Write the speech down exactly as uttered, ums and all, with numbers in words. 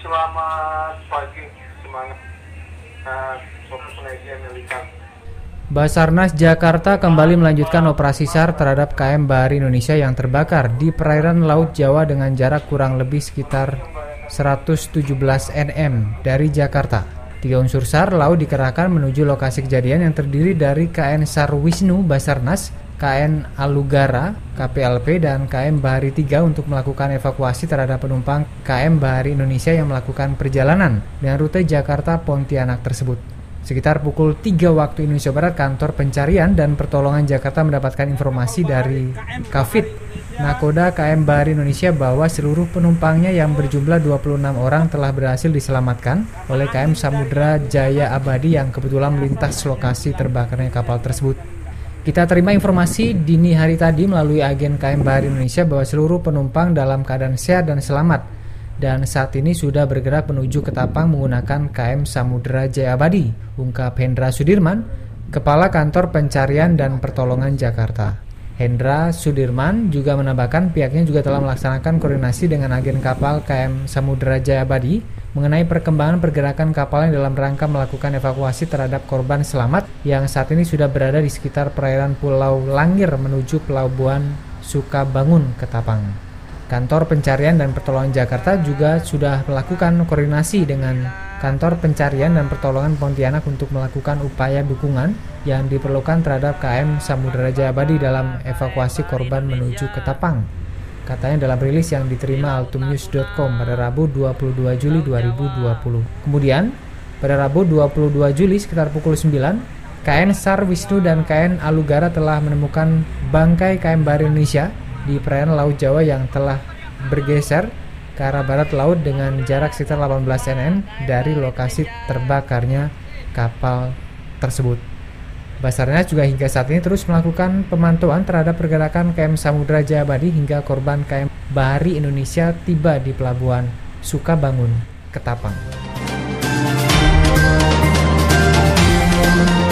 Selamat pagi, semangat uh, Sobat Pengajian Militan. Basarnas Jakarta kembali melanjutkan operasi S A R terhadap K M Bahari Indonesia yang terbakar di perairan Laut Jawa dengan jarak kurang lebih sekitar seratus tujuh belas nm dari Jakarta. Tiga unsur S A R laut dikerahkan menuju lokasi kejadian yang terdiri dari K N S A R Wisnu Basarnas, K N Alugara, K P L P, dan K M Bahari tiga untuk melakukan evakuasi terhadap penumpang K M Bahari Indonesia yang melakukan perjalanan dengan rute Jakarta-Pontianak tersebut. Sekitar pukul tiga waktu Indonesia Barat, Kantor Pencarian dan Pertolongan Jakarta mendapatkan informasi dari Kafid Nakoda K M Bahari Indonesia bahwa seluruh penumpangnya yang berjumlah dua puluh enam orang telah berhasil diselamatkan oleh K M Samudra Jaya Abadi yang kebetulan melintas lokasi terbakarnya kapal tersebut. Kita terima informasi dini hari tadi melalui agen K M Bahari Indonesia bahwa seluruh penumpang dalam keadaan sehat dan selamat dan saat ini sudah bergerak menuju Ketapang menggunakan K M Samudra Jaya Abadi, ungkap Hendra Sudirman, Kepala Kantor Pencarian dan Pertolongan Jakarta. Hendra Sudirman juga menambahkan pihaknya juga telah melaksanakan koordinasi dengan agen kapal K M Samudra Jaya Abadi mengenai perkembangan pergerakan kapalnya dalam rangka melakukan evakuasi terhadap korban selamat yang saat ini sudah berada di sekitar perairan Pulau Langir menuju Pelabuhan Sukabangun, Ketapang. Kantor Pencarian dan Pertolongan Jakarta juga sudah melakukan koordinasi dengan Kantor Pencarian dan Pertolongan Pontianak untuk melakukan upaya dukungan yang diperlukan terhadap K M Samudra Jaya Abadi dalam evakuasi korban menuju Ketapang. Katanya dalam rilis yang diterima altumnews dot com pada Rabu dua puluh dua Juli dua ribu dua puluh. Kemudian, pada Rabu dua puluh dua Juli sekitar pukul sembilan, K N S A R Wisnu dan K N Alugara telah menemukan bangkai K M Bahari Indonesia di perairan Laut Jawa yang telah bergeser ke arah barat laut dengan jarak sekitar delapan belas nm dari lokasi terbakarnya kapal tersebut. Basarnas juga hingga saat ini terus melakukan pemantauan terhadap pergerakan K M Samudra Jaya Abadi hingga korban K M Bahari Indonesia tiba di Pelabuhan Sukabangun, Ketapang.